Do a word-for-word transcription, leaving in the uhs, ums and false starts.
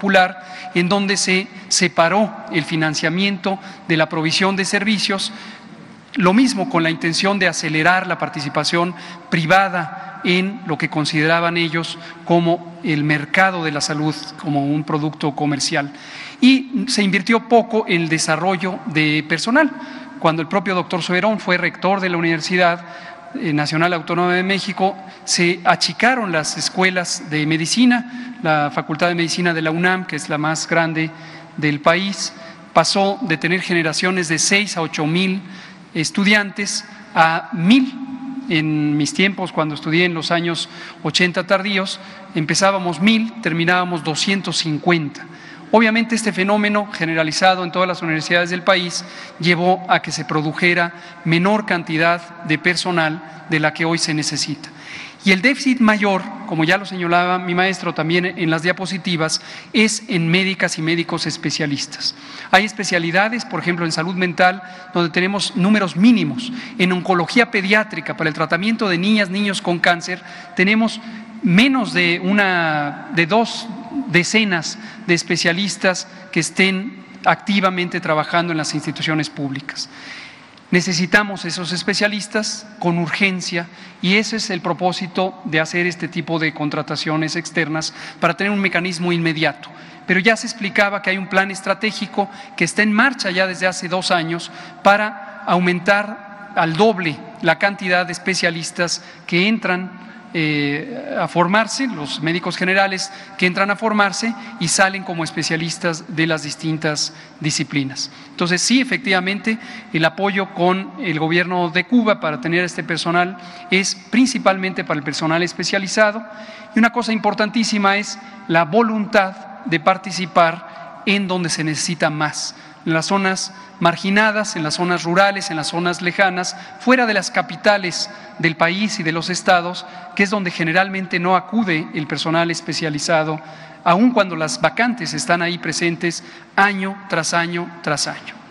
Popular, en donde se separó el financiamiento de la provisión de servicios, lo mismo con la intención de acelerar la participación privada en lo que consideraban ellos como el mercado de la salud, como un producto comercial. Y se invirtió poco en el desarrollo de personal. Cuando el propio doctor Soberón fue rector de la Universidad Nacional Autónoma de México, se achicaron las escuelas de medicina. La Facultad de Medicina de la UNAM, que es la más grande del país, pasó de tener generaciones de seis a ocho mil estudiantes a mil. En mis tiempos, cuando estudié en los años ochenta tardíos, empezábamos mil, terminábamos doscientos cincuenta. Obviamente este fenómeno generalizado en todas las universidades del país llevó a que se produjera menor cantidad de personal de la que hoy se necesita. Y el déficit mayor, como ya lo señalaba mi maestro también en las diapositivas, es en médicas y médicos especialistas. Hay especialidades, por ejemplo, en salud mental, donde tenemos números mínimos. En oncología pediátrica, para el tratamiento de niñas, niños con cáncer, tenemos menos de una, de dos decenas de especialistas que estén activamente trabajando en las instituciones públicas. Necesitamos esos especialistas con urgencia y ese es el propósito de hacer este tipo de contrataciones externas para tener un mecanismo inmediato. Pero ya se explicaba que hay un plan estratégico que está en marcha ya desde hace dos años para aumentar al doble la cantidad de especialistas que entran Eh, a formarse, los médicos generales que entran a formarse y salen como especialistas de las distintas disciplinas. Entonces, sí, efectivamente, el apoyo con el gobierno de Cuba para tener este personal es principalmente para el personal especializado. Y una cosa importantísima es la voluntad de participar en donde se necesita más, en las zonas marginadas, en las zonas rurales, en las zonas lejanas, fuera de las capitales del país y de los estados, que es donde generalmente no acude el personal especializado, aun cuando las vacantes están ahí presentes año tras año tras año.